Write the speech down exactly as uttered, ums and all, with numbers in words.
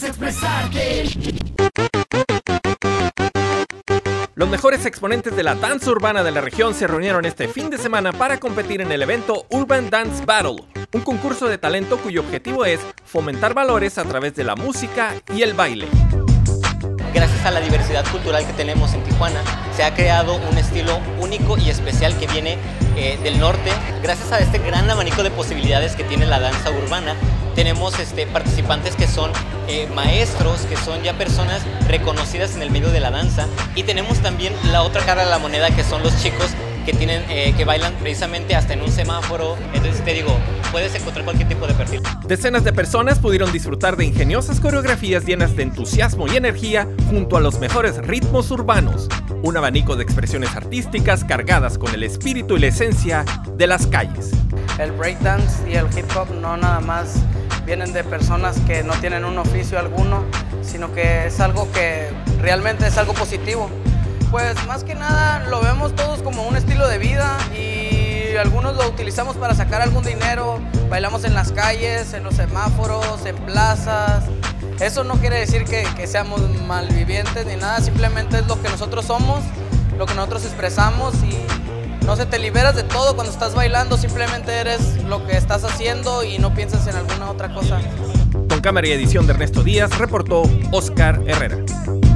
expresarte. Los mejores exponentes de la danza urbana de la región se reunieron este fin de semana para competir en el evento Urban Dance Battle, un concurso de talento cuyo objetivo es fomentar valores a través de la música y el baile. Gracias a la diversidad cultural que tenemos en Tijuana, se ha creado un estilo único y especial que viene eh, del norte. Gracias a este gran abanico de posibilidades que tiene la danza urbana, tenemos este, participantes que son eh, maestros, que son ya personas reconocidas en el medio de la danza, y tenemos también la otra cara de la moneda, que son los chicos que, tienen, eh, que bailan precisamente hasta en un semáforo. Entonces te digo, puedes encontrar cualquier tipo de perfil. Decenas de personas pudieron disfrutar de ingeniosas coreografías llenas de entusiasmo y energía junto a los mejores ritmos urbanos, un abanico de expresiones artísticas cargadas con el espíritu y la esencia de las calles. El breakdance y el hip hop no nada más vienen de personas que no tienen un oficio alguno, sino que es algo que realmente es algo positivo. Pues más que nada lo vemos todos como un estilo de vida y algunos lo utilizamos para sacar algún dinero. Bailamos en las calles, en los semáforos, en plazas. Eso no quiere decir que, que seamos malvivientes ni nada, simplemente es lo que nosotros somos, lo que nosotros expresamos, y no sé, te liberas de todo cuando estás bailando, simplemente eres lo que estás haciendo y no piensas en alguna otra cosa. Con cámara y edición de Ernesto Díaz, reportó Oscar Herrera.